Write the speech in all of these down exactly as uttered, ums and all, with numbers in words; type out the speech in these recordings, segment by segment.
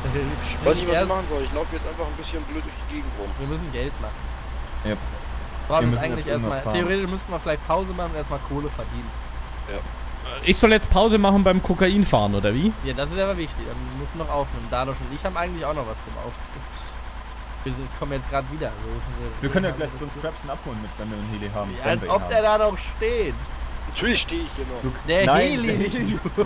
Wir Weiß nicht, was ich erst- machen soll. Ich laufe jetzt einfach ein bisschen blöd durch die Gegend rum. Wir müssen Geld machen. Ja. Brauchen Wir wir müssen eigentlich jetzt irgendwas erstmal. fahren. Theoretisch müssten wir vielleicht Pause machen und erstmal Kohle verdienen. Ich soll jetzt Pause machen beim Kokain fahren, oder wie? Ja, das ist aber wichtig. Dann müssen wir noch aufnehmen. Dadosch und ich haben eigentlich auch noch was zum Aufnehmen. Wir sind, kommen jetzt gerade wieder. So, ist- Wir können ja gleich so einen Scrapsen abholen, mit, wenn wir einen Heli haben. Ja, wenn als wir ihn ob haben. der da noch steht. Natürlich stehe ich hier noch. Du- Der Nein, Heli der nicht Heli. du.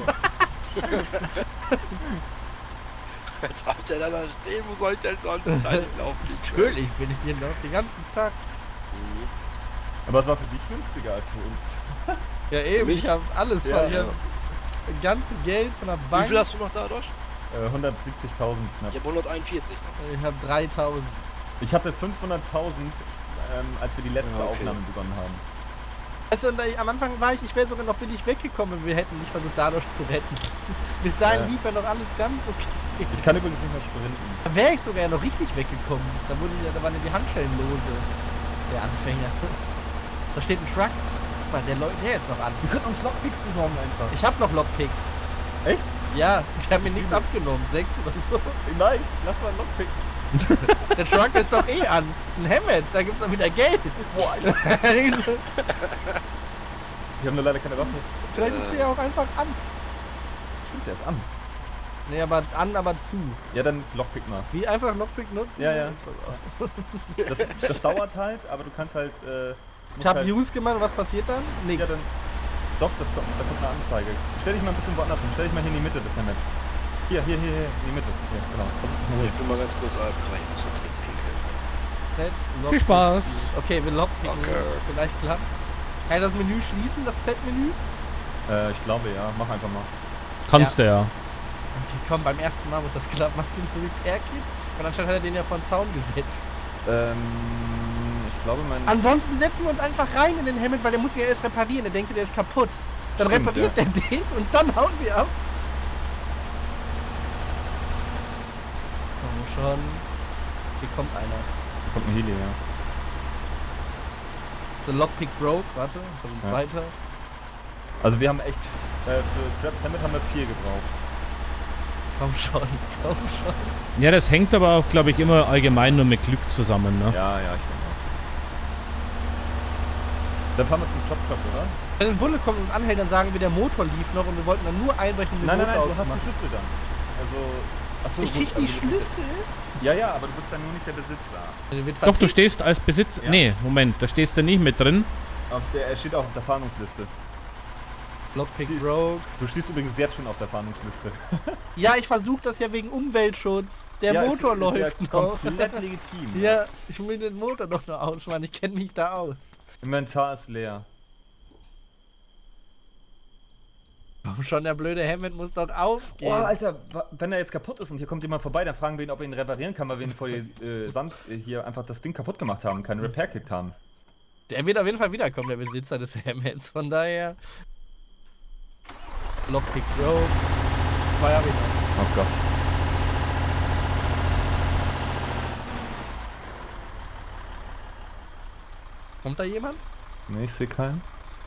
Als ob der da stehen, wo soll ich denn sonst eigentlich laufen? Natürlich bin ich hier noch den ganzen Tag. Mhm. Aber es war für dich günstiger als für uns. Ja eben, mich? ich habe alles. Ja, weil ich ja. hab das ganze Geld von der Wie Bank. viel hast du noch da, Dosch? Äh, hundertsiebzigtausend knapp. Ich habe hunderteinundvierzig. Ich habe dreitausend. Ich hatte fünfhunderttausend, ähm, als wir die letzte Ja, okay. Aufnahme begonnen haben. Weißt du, und ich, am Anfang war ich, ich wäre sogar noch billig weggekommen, wenn wir hätten nicht versucht, dadurch zu retten. Bis dahin Ja. lief ja noch alles ganz okay. Ich kann übrigens nicht mehr sprinten. Da wäre ich sogar noch richtig weggekommen. Da, wurde, ja- da waren ja die Handschellen lose. Der Anfänger. Da steht ein Truck. Guck mal, der, Leu- der ist noch an. Wir könnten uns Lockpicks besorgen einfach. Ich habe noch Lockpicks. Echt? Ja, die haben mir nichts abgenommen. Sechs oder so. Nice, lass mal einen Lockpick. Der Truck ist doch eh an. Ein Hammett, da gibt's doch wieder Geld. Boah, Alter. Vielleicht Wir haben nur leider keine Waffe. ist der ja auch einfach an. Stimmt, der ist an. Nee, aber an, aber zu. Ja, dann Lockpick mal. Wie einfach Lockpick nutzen? Ja, ja. Das, das dauert halt, aber du kannst halt. Äh, Ich musst hab halt, Use gemacht und was passiert dann? Nix. Ja, dann. Doch, das kommt, da kommt eine Anzeige. Stell dich mal ein bisschen woanders hin. Stell dich mal hier in die Mitte des Hammets. Hier, hier, hier, hier, in die Mitte. Hier, genau. Versuch es mal Ich hier. bin mal ganz kurz A F K. Ich muss jetzt nicht pinkeln. Z, Lockpick. Viel Spaß. Okay, wir lockpicken. Okay. Vielleicht klappt's. Kann ich das Menü schließen, das Z-Menü? Äh, ich glaube ja. Mach einfach mal. Kannst du ja. Okay, komm, beim ersten Mal muss das klappen. Machst du ein Repair-Kit? Und anscheinend hat er den ja von Zaun gesetzt. Ähm, ich glaube mein. Ansonsten setzen wir uns einfach rein in den Hammett, weil der muss ihn ja erst reparieren. Der denkt, der ist kaputt. Dann Stimmt, repariert ja. der den und dann hauen wir ab. Komm schon. Hier kommt einer. Kommt ein Heli, ja. The Lockpick broke. Warte, das ist ein Ja. zweiter. Also wir haben echt. Äh, für Traps Hammett haben wir vier gebraucht. Komm schon, komm schon. Ja, das hängt aber auch, glaube ich, immer allgemein nur mit Glück zusammen, ne? Ja, ja, ich denke auch. Dann fahren wir zum Chop Shop, oder? Wenn ein Bulle kommt und anhält, dann sagen wir, der Motor lief noch und wir wollten dann nur einbrechen, um den Nein, nein, nein, Motor du hast den auszumachen. Schlüssel dann. Also. Achso, Ich gut, krieg also die du bist Schlüssel? nicht- Ja, ja, aber du bist dann nur nicht der Besitzer. Der wird Doch, du vertickt. stehst als Besitzer. Ja. Nee, Moment, da stehst du nicht mit drin. Auf der, er steht auch auf der Fahndungsliste. Lockpick Stehst- broke. Du stehst übrigens jetzt schon auf der Fahndungsliste. Ja, ich versuche das ja wegen Umweltschutz. Der ja, Motor ist, läuft ist ja noch. komplett legitim. Ja, ich will den Motor doch noch ausmachen. Ich kenne mich da aus. Inventar ist leer. Komm schon, der blöde Hammett muss doch aufgehen. Oh, Alter, wa- wenn er jetzt kaputt ist und hier kommt jemand vorbei, dann fragen wir ihn, ob er ihn reparieren kann, weil wir ihn vor die äh, Sand äh, hier einfach das Ding kaputt gemacht haben, kein Repair-Kit haben. Der wird auf jeden Fall wiederkommen, der Besitzer des Hammets. Von daher. Lockpick broke. Zwei habe ich noch. Oh Gott. Kommt da jemand? Nee, ich sehe keinen.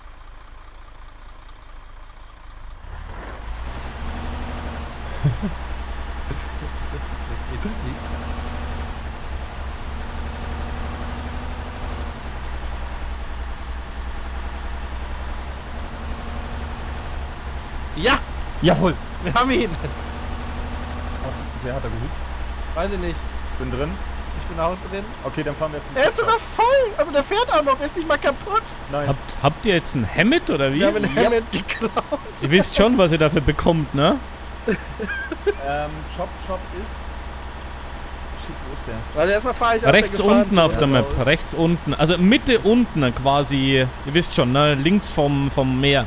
Ja, Jawohl! wir haben ihn. Wer hat da gehupt? Weiß ich nicht. Bin drin. Ich bin auch drin. Okay, dann fahren wir jetzt. zum Er ist Chop sogar voll. Also der fährt auch noch. Der ist nicht mal kaputt. Shop. Nice. Habt, habt ihr jetzt einen Hammett oder wie? Wir haben den Ja. Hammett geklaut. Ihr wisst schon, was ihr dafür bekommt, ne? Ähm, Chop Chop ist. Shit, wo ist der? Weil erstmal fahre ich auf Rechts der unten auf der Gefahrenzone Map, raus. rechts unten. Also Mitte unten quasi. Ihr wisst schon, ne? Links vom, vom Meer.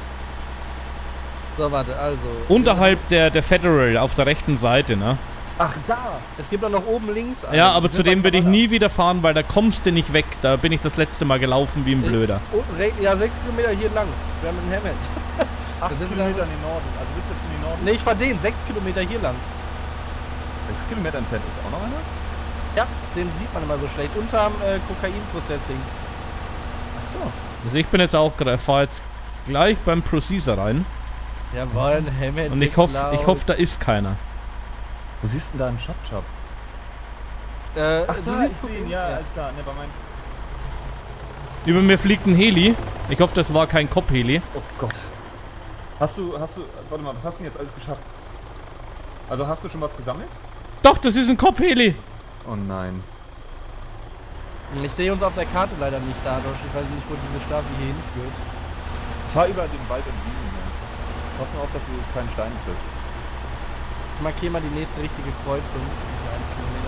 So, warte, also. Unterhalb der, der Federal auf der rechten Seite, ne? Ach, da! Es gibt auch noch oben links einen. Ja, aber sind zu dem beim würde ich Koala. nie wieder fahren, weil da kommst du nicht weg. Da bin ich das letzte Mal gelaufen wie ein Blöder. Unten re- ja, sechs Kilometer hier lang. Wir haben einen Hammett. acht Wir sind Kilometer da- in den Norden. Also willst du jetzt in den Norden? Ne, ich fahr den. Sechs Kilometer hier lang. sechs Kilometer entfernt ist auch noch einer? Ja, den sieht man immer so schlecht. Unterm äh, Kokain-Processing. Ach so. Also ich bin jetzt auch gerade, fahr jetzt gleich beim Processor rein. Jawohl, ein Hammett. Und ich hoffe, geklaut. ich hoffe, da ist keiner. Wo siehst du denn da einen Chop-Chop? Äh, Ach, du da, siehst ich sehe ihn, ja, alles klar, ne, bei meinem... Über mir fliegt ein Heli. Ich hoffe, das war kein Cop-Heli. Oh Gott. Hast du, hast du, warte mal, was hast du denn jetzt alles geschafft? Also hast du schon was gesammelt? Doch, das ist ein Cop-Heli. Oh nein. Ich sehe uns auf der Karte leider nicht dadurch. Ich weiß nicht, wo diese Straße hier hinführt. Fahr über den Wald und Wiesen, ja. Pass mal auf, dass du keinen Stein kriegst. Ich markiere mal die nächste richtige Kreuzung. Diese eins Kilometer.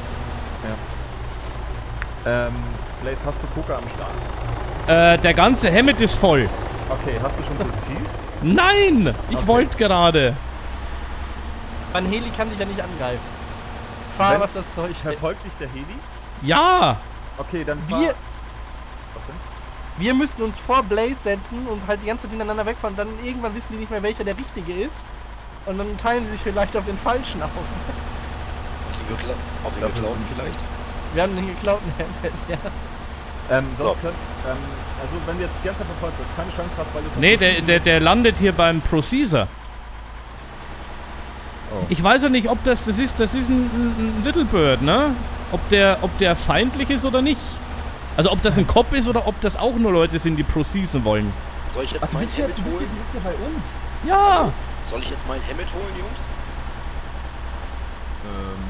Ja. Ähm, Blaze, hast du Coca am Start? Äh, der ganze Hemmet ist voll. Okay, hast du schon Präzis? Nein! Ich Okay. wollte gerade. Mein Heli kann dich ja nicht angreifen. Fahr, Wenn- was das Zeug hält. Verfolgt dich der Heli? Ja! Okay, dann fahr... Wir, Was denn? wir müssen uns vor Blaze setzen und halt die ganze Zeit hintereinander wegfahren. Dann irgendwann wissen die nicht mehr, welcher der richtige ist. Und dann teilen sie sich vielleicht auf den falschen auf. Auf den, gekla auf den Dafür geklauten sind- vielleicht? Wir haben den geklauten Helmet, ja. Ähm, sonst So. könnt, ähm, also wenn du jetzt die ganze Zeit verfolgt wirst, keine Chance hast, weil du... Nee, der, der, der landet hier beim Procedure. Oh. Ich weiß ja nicht, ob das, das ist, das ist ein, ein Little Bird, ne? Ob der, ob der feindlich ist oder nicht. Also ob das ein Cop ist oder ob das auch nur Leute sind, die Procedure wollen. Soll ich jetzt Ach, du mein bist ja, Hemmet du bist ja holen? direkt hier bei uns. Ja! Soll ich jetzt mein Hemmet holen, Jungs? Ähm...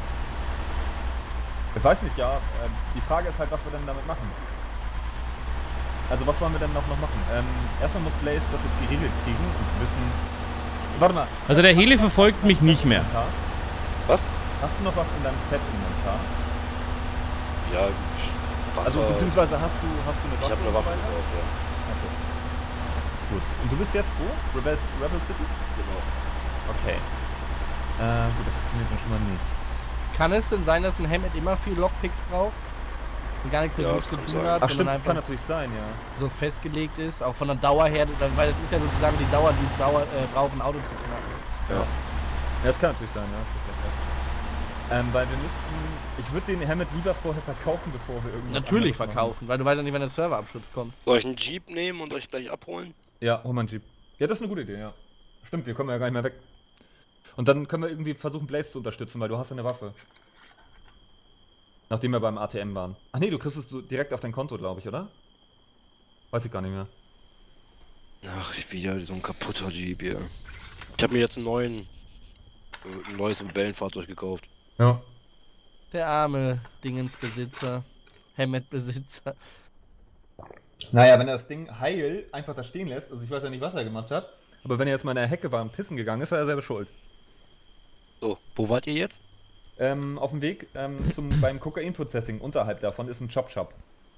Ich weiß nicht, ja. Ähm, die Frage ist halt, was wir denn damit machen. Also was wollen wir denn noch, noch machen? Ähm, erstmal muss Blaze das jetzt geregelt kriegen und wissen... Warte mal. Also der Heli verfolgt mich nicht mehr. Was? Hast du noch was in deinem Set-Inventar? Ja, Wasser. Also beziehungsweise hast du, hast du eine ich Waffe? habe eine Waffe dabei? gekauft, ja. Okay. Gut. Und du bist jetzt wo? Rebels, Rebel City? Genau. Okay. Äh, gut, das funktioniert dann schon mal nicht. Kann es denn sein, dass ein Helmet immer viel Lockpicks braucht? Und gar nichts mit Ja, Blut das zu kann tun sein. hat, Ach stimmt, sondern das kann einfach natürlich sein, ja. so festgelegt ist, auch von der Dauer her, dann- weil das ist ja sozusagen die Dauer, die es dauert, äh, braucht, ein Auto zu knacken. Ja. Ja, das kann natürlich sein, ja. Das ist vielleicht recht. Ähm, weil wir müssten... Ich würde den Helmet lieber vorher verkaufen, bevor wir irgendwas Natürlich anderes verkaufen, weil du weißt ja nicht, wann der Serverabschutz kommt. Soll ich einen Jeep nehmen und euch gleich abholen? machen. Ja, hol mal einen Jeep. Ja, das ist eine gute Idee, ja. Stimmt, wir kommen ja gar nicht mehr weg. Und dann können wir irgendwie versuchen, Blaze zu unterstützen, weil du hast ja eine Waffe. Nachdem wir beim A T M waren. Ach nee, du kriegst es so direkt auf dein Konto, glaube ich, oder? Weiß ich gar nicht mehr. Ach, wieder so ein kaputter Jeep hier. Ich habe mir jetzt einen neuen, äh, ein neues Rebellenfahrzeug gekauft. Ja. Der arme Dingensbesitzer, Helmetbesitzer. Naja, wenn er das Ding heil einfach da stehen lässt, also ich weiß ja nicht, was er gemacht hat, aber wenn er jetzt mal in der Hecke war und pissen gegangen ist, war er selber schuld. So, wo wart ihr jetzt? Ähm, auf dem Weg ähm, zum, beim Kokain-Processing, unterhalb davon ist ein Chop-Chop.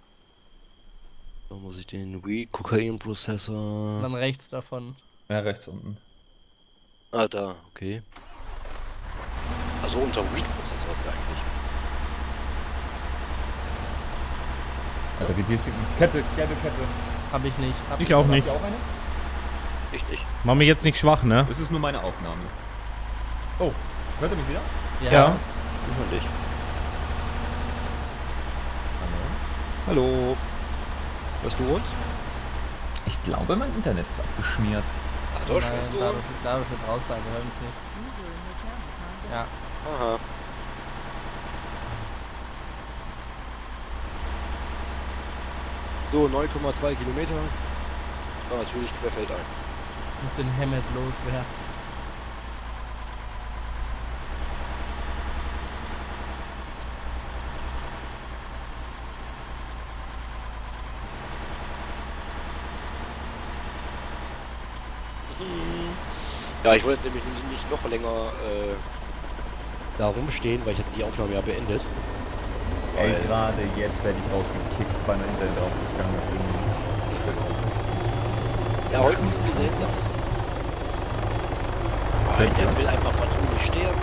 Da muss ich den Weed-Kokain-Prozessor... Dann rechts davon. Ja, rechts unten. Ah, da, okay. Also unter Weed-Prozessor ist ja eigentlich. Alter, wie die ist die Kette, Kette, Kette. Hab ich nicht. Hab Ich auch Habt nicht. ihr auch eine? Ich nicht. Mach mich jetzt nicht schwach, ne? Das ist nur meine Aufnahme. Oh, hört ihr mich wieder? Ja. Ja. Ich und ich. Hallo? Hallo. Hörst du uns? Ich glaube, mein Internet ist abgeschmiert. Ach doch, Nein, hörst du da uns? wird da wird raus sein, wir hören es nicht. User in your channel timed out. Ja. Aha. So, neun Komma zwei Kilometer. War natürlich querfeldein. Muss den Helmet loswerden. Ja, ich wollte jetzt nämlich nicht, nicht noch länger äh, da rumstehen, weil ich hatte die Aufnahme ja beendet. Ey, Weil- gerade jetzt werde ich rausgekickt, weil mein Internet aufgegangen ist. Ja, heute ist irgendwie seltsam. Nein, der will einfach partout nicht sterben.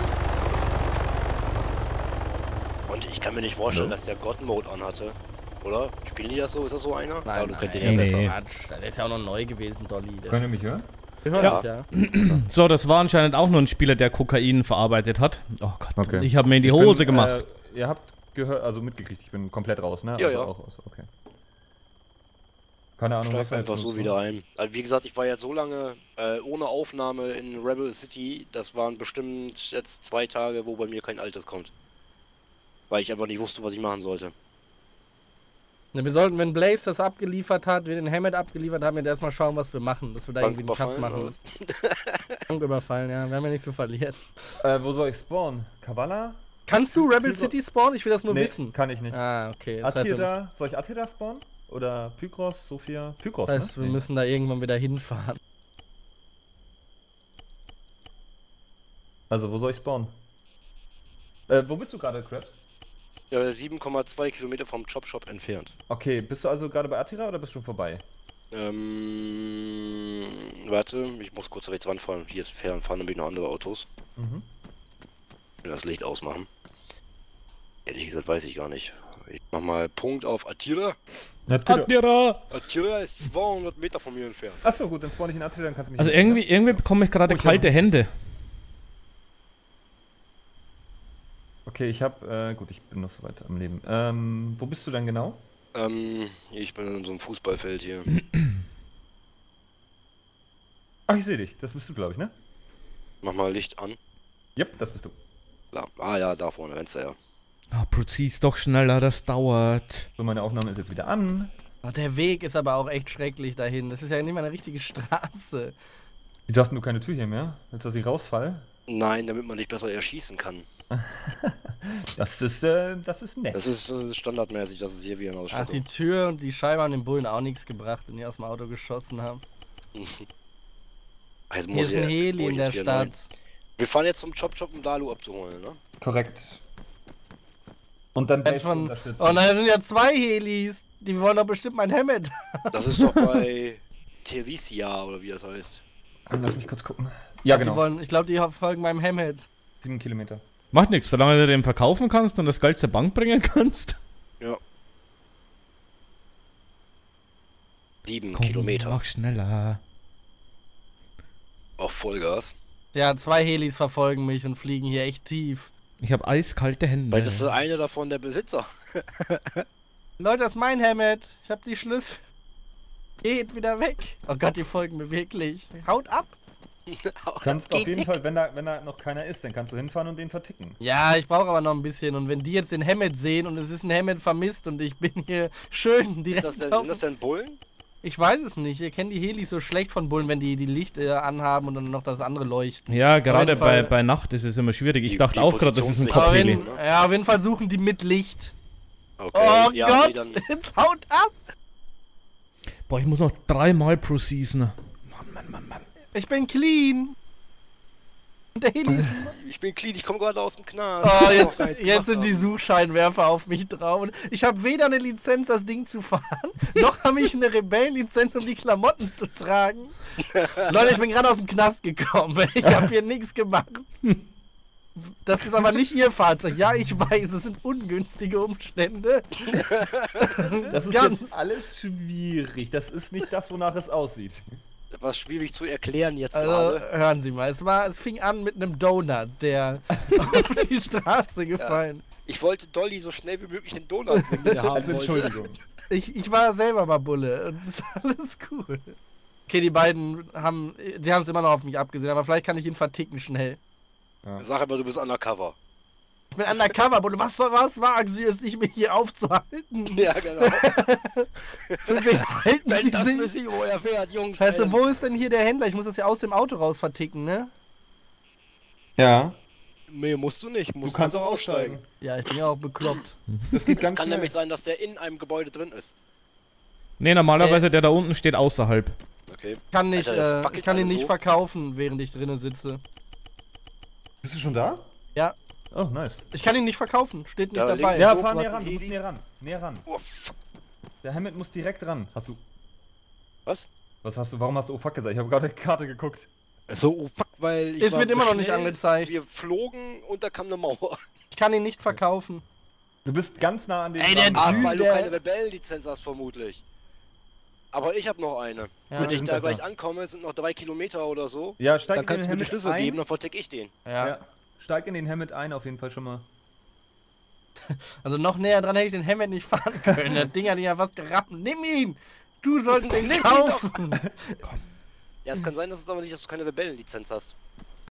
Und ich kann mir nicht vorstellen, Hallo? dass der God-Mode anhatte. Oder? Spielen die das so? Ist das so einer? Nein, ja, du kennst den nein, ja nee. besser. Quatsch. Der ist ja auch noch neu gewesen, Dolly. Der Könnt ihr mich hören? Wir hören Ja. uns, ja. So, das war anscheinend auch nur ein Spieler, der Kokain verarbeitet hat. Oh Gott, Okay. ich habe mir in die Ich Hose bin, gemacht. Äh, ihr habt gehört, also mitgekriegt, ich bin komplett raus, ne? Ja, also ja. Auch raus. Okay. Keine Ahnung, Steig was da jetzt einfach so los wieder war. ein. Also wie gesagt, ich war jetzt so lange äh, ohne Aufnahme in Rebel City, das waren bestimmt jetzt zwei Tage, wo bei mir kein Altes kommt. Weil ich einfach nicht wusste, was ich machen sollte. Ne, wir sollten, wenn Blaze das abgeliefert hat, wir den Hammett abgeliefert haben, jetzt erstmal schauen, was wir machen. Dass wir da Bank irgendwie einen Cut überfallen, machen. Bank überfallen, ja. Wir haben ja nichts zu verlieren. Äh, wo soll ich spawnen? Kavala? Kannst du Rebel Pykros- City spawnen? Ich will das nur Nee, wissen. kann ich nicht. Ah, okay. Das heißt, wir, Attila, soll ich Attila spawnen? Oder Pykros, Sophia? Pykros, das heißt, ne? wir Nee. müssen da irgendwann wieder hinfahren. Also, wo soll ich spawnen? Äh, wo bist du gerade, Krabs? Ja, sieben Komma zwei Kilometer vom Chop Shop entfernt. Okay, bist du also gerade bei Attila oder bist du schon vorbei? Ähm, warte, ich muss kurz rechts ranfahren. Hier ist fahren, fahren nämlich noch andere Autos. Mhm. Ich will das Licht ausmachen. Ehrlich gesagt weiß ich gar nicht. Ich mach mal Punkt auf Attila. Attila! Attila ist zweihundert Meter von mir entfernt. Achso, gut, dann spawn ich in Attila, dann kannst du mich... Also nicht- irgendwie, irgendwie bekomme ich gerade Oh, ich kalte hab- Hände. Okay, ich hab... Äh, gut, ich bin noch so weit am Leben. Ähm, wo bist du denn genau? Ähm, ich bin in so einem Fußballfeld hier. Ach, ich sehe dich. Das bist du, glaube ich, ne? Mach mal Licht an. Yep, das bist du. La- Ah ja, da vorne, rennst du ja. Ah, Proceeds doch schneller, das dauert. So, meine Aufnahme ist jetzt wieder an. Oh, der Weg ist aber auch echt schrecklich dahin. Das ist ja nicht mal eine richtige Straße. Wieso hast denn du keine Tür hier mehr? Willst du, dass ich rausfall? Nein, damit man dich besser erschießen kann. Das ist, äh, das ist nett. Das ist, das ist standardmäßig, das ist hier wie eine Ach, Ausstattung. die Tür und die Scheibe haben den Bullen auch nichts gebracht, wenn die aus dem Auto geschossen haben. Also Hier muss ist ein ich- Heli oh, in hier der ist wieder neu. Stadt. Wir fahren jetzt zum Chop Chop, um Dalu abzuholen, ne? Korrekt. Und dann Ein Dave von, unterstützen. oh nein, da sind ja zwei Helis. Die wollen doch bestimmt mein Hammett. Das ist doch bei Theresia oder wie das heißt. Lass mich kurz gucken. Ja, Die genau. wollen, ich glaube, die folgen meinem Hammett. Sieben Kilometer. Macht nichts, solange du den verkaufen kannst und das Geld zur Bank bringen kannst. Ja. Sieben Komm, Kilometer mach schneller. auf Vollgas. Ja, zwei Helis verfolgen mich und fliegen hier echt tief. Ich habe eiskalte Hände. Weil das ist eine davon der Besitzer. Leute, das ist mein Hammett. Ich habe die Schlüssel. Geht wieder weg. Oh Gott, die folgen mir wirklich. Haut ab. Du kannst auf jeden Fall, wenn da, wenn da noch keiner ist, dann kannst du hinfahren und den verticken. Ja, ich brauche aber noch ein bisschen. Und wenn die jetzt den Hammett sehen und es ist ein Hammett vermisst und ich bin hier schön direkt Ist das denn, auf- sind das denn Bullen? Ich weiß es nicht. Ihr kennt die Helis so schlecht von Bullen, wenn die die Lichter anhaben und dann noch das andere leuchten. Ja, gerade jeden bei, Fall- bei Nacht ist es immer schwierig. Ich Die- dachte die auch gerade, das ist ein Positionslichter- Aber Kopfheli. wenn, ja, auf jeden Fall suchen die mit Licht. Okay. Oh ja, Gott, nee, dann, jetzt haut ab. Boah, ich muss noch dreimal Pro-Season. Mann, Mann, Mann, Mann. Ich bin clean. Und der Heli ist... ich bin clean, ich komme gerade aus dem Knast. Oh, jetzt, Was wir jetzt jetzt sind gemacht die haben. Suchscheinwerfer auf mich drauf. Und ich habe weder eine Lizenz, das Ding zu fahren, noch habe ich eine Rebellenlizenz, um die Klamotten zu tragen. Leute, ich bin gerade aus dem Knast gekommen. Ich habe hier nichts gemacht. Das ist aber nicht ihr Fahrzeug. Ja, ich weiß, es sind ungünstige Umstände. Das ist Ganz. jetzt alles schwierig. Das ist nicht das, wonach es aussieht. Was schwierig zu erklären jetzt Also, gerade. hören Sie mal, es, war, es fing an mit einem Donut, der auf die Straße gefallen. Ich wollte Dolly so schnell wie möglich den Donut bringen, den er haben Also wollte. Entschuldigung. Ich, ich war selber mal Bulle und das ist alles cool. Okay, die beiden haben, die haben es immer noch auf mich abgesehen, aber vielleicht kann ich ihn verticken schnell. Sag aber, du bist undercover. Ich bin undercover, Bulle, was soll was wagen Sie es nicht, mich hier aufzuhalten? Ja, genau. Für wen halten Wenn Sie das sich? für Sie, wo er fährt, Jungs. Weißt du, ey. wo ist denn hier der Händler? Ich muss das ja aus dem Auto raus verticken, ne? Ja. Nee, musst du nicht. Du Musst kannst einfach auch aussteigen. Ja, ich bin ja auch bekloppt. Das geht Es ganz kann schnell. nämlich sein, dass der in einem Gebäude drin ist. Nee, normalerweise der da unten steht außerhalb. Okay. Ich kann, nicht, Alter, das äh, wackelt ich kann ihn alles nicht so. verkaufen, während ich drinnen sitze. Bist du schon da? Ja, Oh, nice. ich kann ihn nicht verkaufen, steht nicht Da dabei. links- Ja, Wo fahr war näher ran. die Du musst Heli? näher ran. Näher ran. Oh, fuck. Der Hammett muss direkt ran. Hast du... Was? Was hast du... Warum hast du oh fuck gesagt? Ich habe gerade die Karte geguckt. So, oh fuck, weil ich Es war wird immer noch nicht schnell, angezeigt. Wir flogen und da kam eine Mauer. Ich kann ihn nicht verkaufen. Du bist ganz nah an den... Ey, der Rahmen. Ah, Typ, weil du der- keine Rebellenlizenz hast, vermutlich. Aber ich habe noch eine. Ja, Wenn wir ich sind da da gleich dran. ankomme, sind noch drei Kilometer oder so. Ja, steig Dann in kannst den du mir die Hammett Schlüssel ein. geben, dann vertick ich den. Ja. Ja. Steig in den Hammett ein, auf jeden Fall schon mal. Also noch näher dran hätte ich den Hammett nicht fahren können. Das Ding hat ihn ja fast gerammt. Nimm ihn! Du sollst den kaufen. Ja, es kann sein, dass es aber nicht, dass du keine Rebellenlizenz hast.